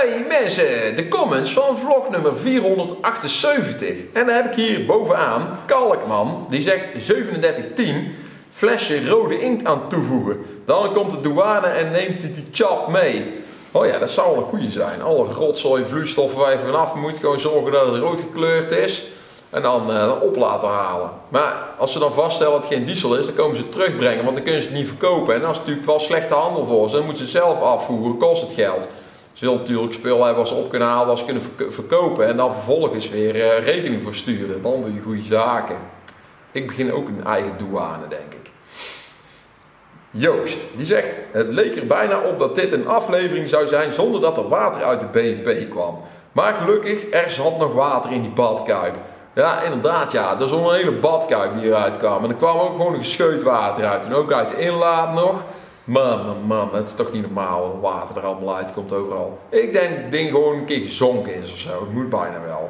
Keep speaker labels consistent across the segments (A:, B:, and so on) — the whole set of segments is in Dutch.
A: Hey mensen, de comments van vlog nummer 478. En dan heb ik hier bovenaan Kalkman, die zegt 3710 flesje rode inkt aan toevoegen. Dan komt de douane en neemt die chap mee. Oh ja, dat zou wel een goede zijn. Alle rotzooi, vloeistoffen waar je vanaf moet, gewoon zorgen dat het rood gekleurd is. En dan op laten halen. Maar als ze dan vaststellen dat het geen diesel is, dan komen ze het terugbrengen, want dan kunnen ze het niet verkopen. En dat is natuurlijk wel slechte handel voor ze. Dan moeten ze zelf afvoeren, kost het geld. Ze willen natuurlijk spul hebben als ze op kunnen halen, als ze kunnen verkopen. En dan vervolgens weer rekening voor sturen. Dan doe je goede zaken. Ik begin ook een eigen douane, denk ik. Joost, die zegt: het leek er bijna op dat dit een aflevering zou zijn zonder dat er water uit de BNP kwam. Maar gelukkig, er zat nog water in die badkuip. Ja, inderdaad, ja. Er is al een hele badkuip die eruit kwam. En er kwam ook gewoon een gescheut water uit. En ook uit de inlaat nog. Man, het is toch niet normaal hoe water er allemaal uit komt overal. Ik denk dat het ding gewoon een keer gezonken is of zo. Het moet bijna wel.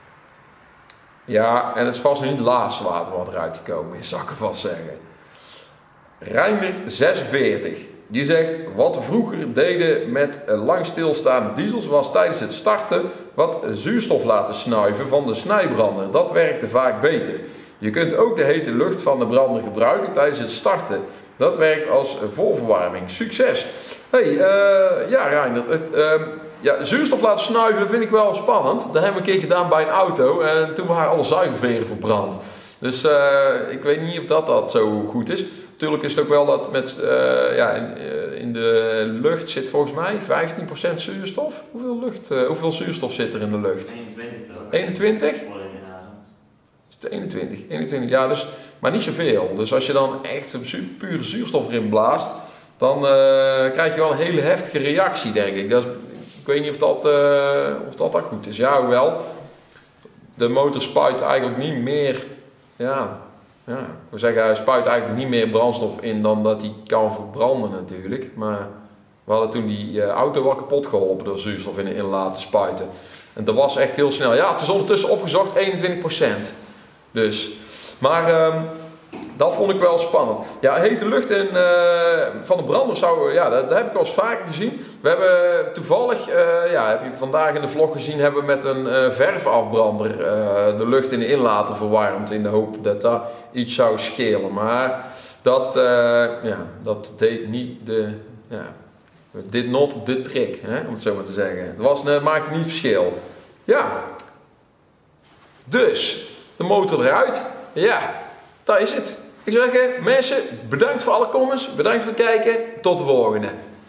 A: Ja, en het is vast niet het laatste water wat eruit gekomen is, zou ik vast zeggen. Reindert 46. Die zegt: wat we vroeger deden met lang stilstaande diesels was tijdens het starten wat zuurstof laten snuiven van de snijbrander. Dat werkte vaak beter. Je kunt ook de hete lucht van de brander gebruiken tijdens het starten. Dat werkt als voorverwarming. Succes! Hey, ja Reindert, zuurstof laten snuiven, dat vind ik wel spannend. Dat hebben we een keer gedaan bij een auto en toen waren alle zuigerveren verbrand. Dus ik weet niet of dat zo goed is. Natuurlijk is het ook wel dat met, in de lucht zit volgens mij 15% zuurstof. Hoeveel zuurstof zit er in de lucht?
B: 21 toch?
A: 21? Is het 21? 21, ja, dus, maar niet zoveel. Dus als je dan echt pure zuurstof erin blaast, dan krijg je wel een hele heftige reactie, denk ik. Ik weet niet of dat goed is. Ja, hoewel, de motor spuit eigenlijk niet meer, we zeggen, hij spuit eigenlijk niet meer brandstof in dan dat hij kan verbranden natuurlijk. Maar we hadden toen die auto wel kapot geholpen door zuurstof in laten spuiten. En dat was echt heel snel. Ja, het is ondertussen opgezocht 21%. Dus, maar dat vond ik wel spannend. Ja, hete lucht van de brander dat heb ik al eens vaker gezien. We hebben toevallig, heb je vandaag in de vlog gezien, hebben we met een verfafbrander de lucht in de inlaten verwarmd in de hoop dat dat iets zou schelen. Maar dat deed niet did not the trick, om het zo maar te zeggen. Het maakte niet verschil. Ja, dus de motor eruit. Ja, dat is het. Ik zou zeggen, mensen, bedankt voor alle comments. Bedankt voor het kijken. Tot de volgende.